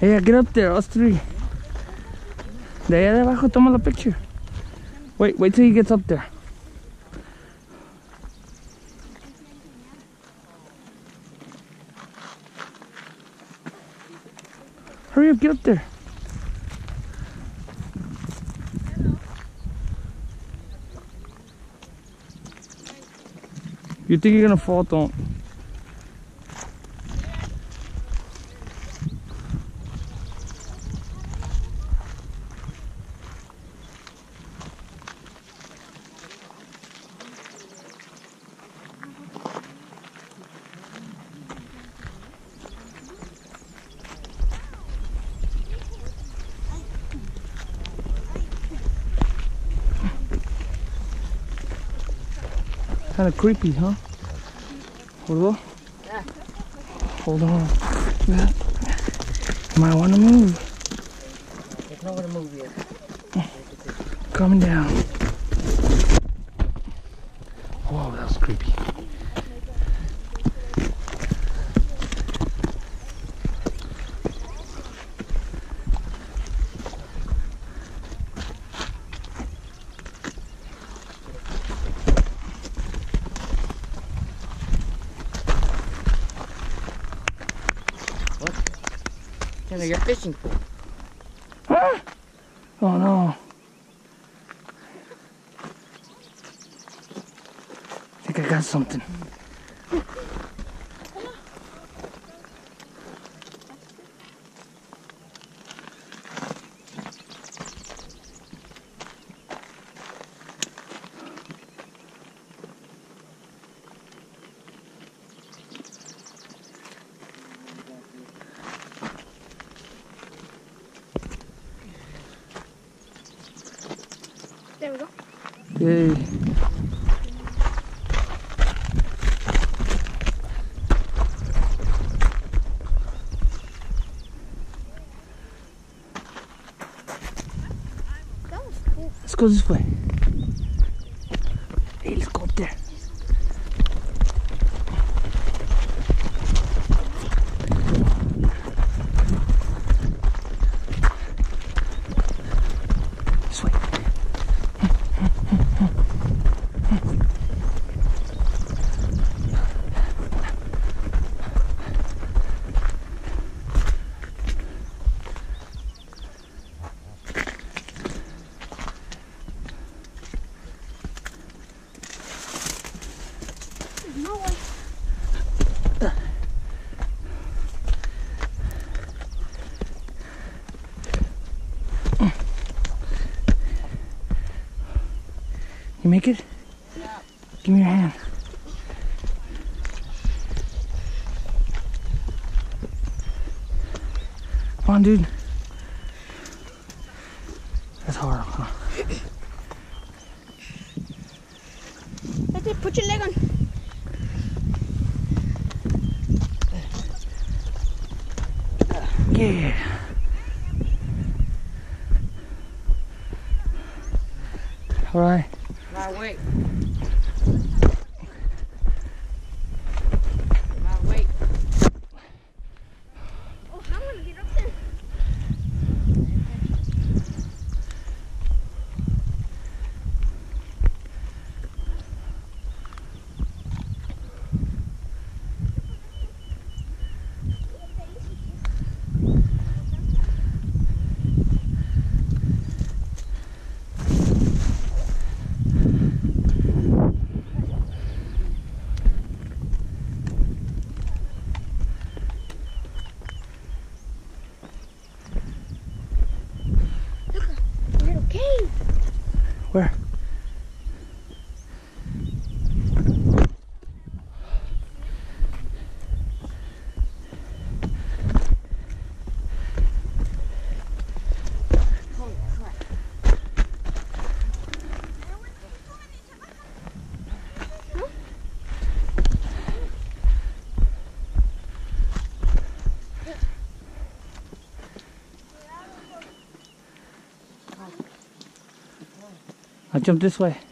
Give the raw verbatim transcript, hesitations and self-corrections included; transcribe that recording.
Yeah, get up there, us three. De allá de abajo, toma la picture. Wait, wait till he gets up there. Hurry up, get up there. You think you're gonna fall, don't. Kind of creepy, huh? Hold on. Yeah. Hold on. Yeah. You might want to move. There's nowhere to move yet. Coming down. Whoa, that was creepy. Tanner, your fishing pool. Huh? Oh no. I think I got something. There we go. Yay. That was cool. Let's go this way. Hey, let's go up there. This way. No way. You make it? Yeah. Give me your hand. Come on, dude. That's hard, huh? That's it. Put your leg on. Yeah. All right. My weight. My weight. Oh, I'm gonna get up there. Little cave. Where? Holy crap. I'll jump this way.